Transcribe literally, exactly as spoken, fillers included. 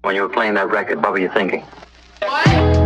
When you were playing that record, what were you thinking? What?